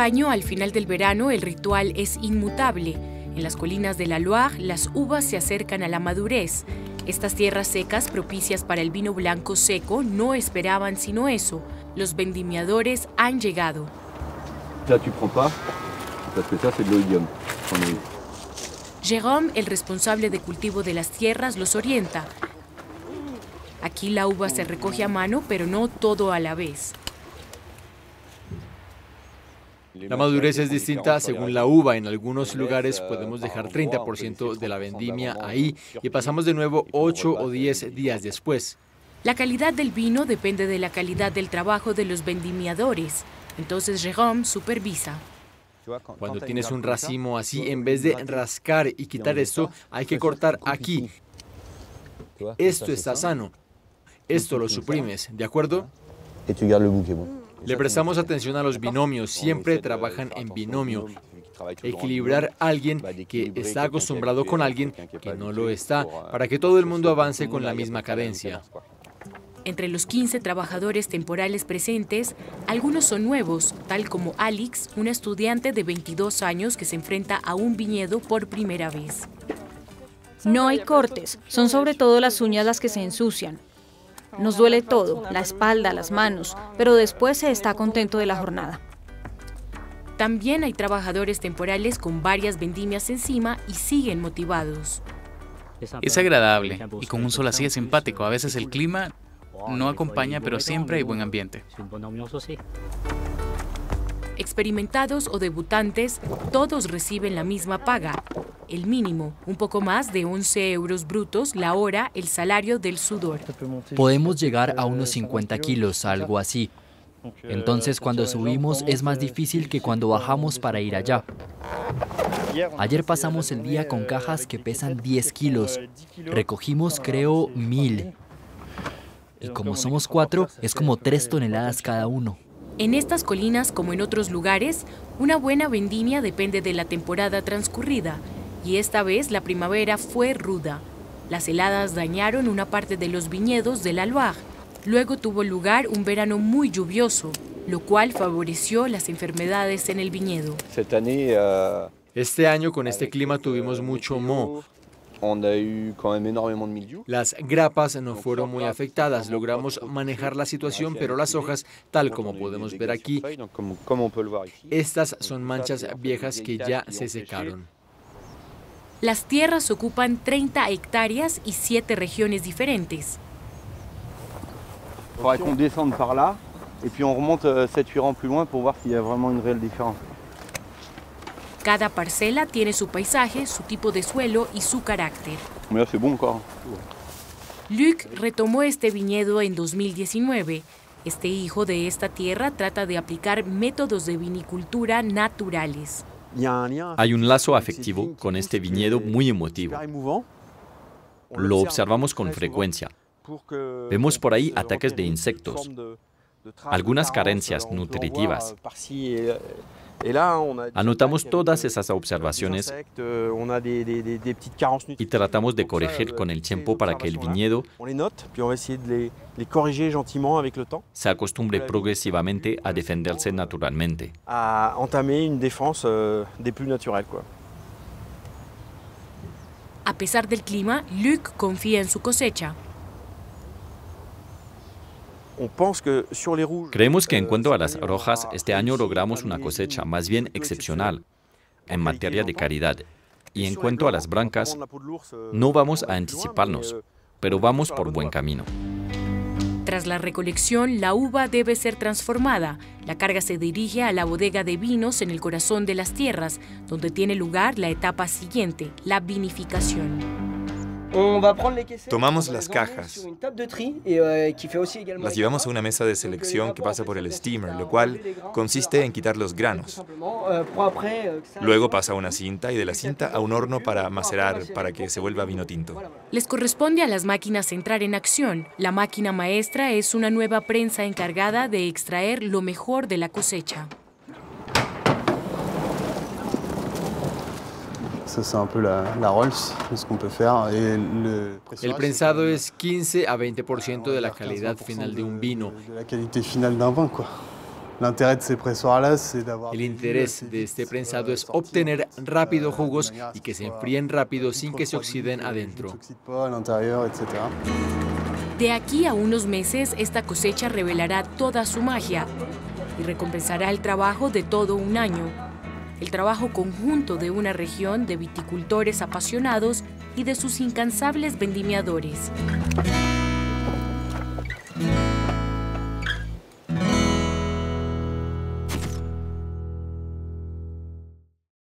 Cada año, al final del verano, el ritual es inmutable. En las colinas de la Loire, las uvas se acercan a la madurez. Estas tierras secas, propicias para el vino blanco seco, no esperaban sino eso. Los vendimiadores han llegado. Là, tu prends pas, parce que ça, c'est de l'oïdium. Jérôme, el responsable de cultivo de las tierras, los orienta. Aquí la uva se recoge a mano, pero no todo a la vez. La madurez es distinta según la uva. En algunos lugares podemos dejar 30% de la vendimia ahí y pasamos de nuevo 8 o 10 días después. La calidad del vino depende de la calidad del trabajo de los vendimiadores. Entonces Jérôme supervisa. Cuando tienes un racimo así, en vez de rascar y quitar esto, hay que cortar aquí. Esto está sano. Esto lo suprimes, ¿de acuerdo? Le prestamos atención a los binomios, siempre trabajan en binomio. Equilibrar a alguien que está acostumbrado con alguien que no lo está, para que todo el mundo avance con la misma cadencia. Entre los 15 trabajadores temporales presentes, algunos son nuevos, tal como Alix, una estudiante de 22 años que se enfrenta a un viñedo por primera vez. No hay cortes, son sobre todo las uñas las que se ensucian. Nos duele todo, la espalda, las manos, pero después se está contento de la jornada. También hay trabajadores temporales con varias vendimias encima y siguen motivados. Es agradable y con un sol así es simpático. A veces el clima no acompaña, pero siempre hay buen ambiente. Experimentados o debutantes, todos reciben la misma paga. El mínimo, un poco más de 11 euros brutos la hora, el salario del sudor. Podemos llegar a unos 50 kilos, algo así. Entonces, cuando subimos es más difícil que cuando bajamos para ir allá. Ayer pasamos el día con cajas que pesan 10 kilos. Recogimos, creo, 1000. Y como somos 4, es como 3 toneladas cada uno. En estas colinas, como en otros lugares, una buena vendimia depende de la temporada transcurrida. Y esta vez la primavera fue ruda. Las heladas dañaron una parte de los viñedos de la Loire. Luego tuvo lugar un verano muy lluvioso, lo cual favoreció las enfermedades en el viñedo. Este año con este clima tuvimos mucho moho. Las grapas no fueron muy afectadas, logramos manejar la situación, pero las hojas, tal como podemos ver aquí, estas son manchas viejas que ya se secaron. Las tierras ocupan 30 hectáreas y 7 regiones diferentes. Faudrait qu'on descende par là et puis on remonte 7-8 rangs plus loin pour voir s'il y a vraiment une réelle différence. Cada parcela tiene su paisaje, su tipo de suelo y su carácter. Mira, c'est bon encore. Luc retomó este viñedo en 2019. Este hijo de esta tierra trata de aplicar métodos de vinicultura naturales. Hay un lazo afectivo con este viñedo muy emotivo. Lo observamos con frecuencia. Vemos por ahí ataques de insectos, algunas carencias nutritivas. Anotamos todas esas observaciones y tratamos de corregir con el tiempo para que el viñedo se acostumbre progresivamente a defenderse naturalmente. A pesar del clima, Luc confía en su cosecha. Creemos que en cuanto a las rojas, este año logramos una cosecha más bien excepcional en materia de calidad. Y en cuanto a las blancas, no vamos a anticiparnos, pero vamos por buen camino. Tras la recolección, la uva debe ser transformada. La carga se dirige a la bodega de vinos en el corazón de las tierras, donde tiene lugar la etapa siguiente, la vinificación. Tomamos las cajas, las llevamos a una mesa de selección que pasa por el steamer, lo cual consiste en quitar los granos. Luego pasa a una cinta y de la cinta a un horno para macerar, para que se vuelva vino tinto. Les corresponde a las máquinas entrar en acción. La máquina maestra es una nueva prensa encargada de extraer lo mejor de la cosecha. El prensado es 15 a 20% de la calidad final de un vino. El interés de este prensado es obtener rápido jugos y que se enfríen rápido sin que se oxiden adentro. De aquí a unos meses, esta cosecha revelará toda su magia y recompensará el trabajo de todo un año, el trabajo conjunto de una región de viticultores apasionados y de sus incansables vendimiadores.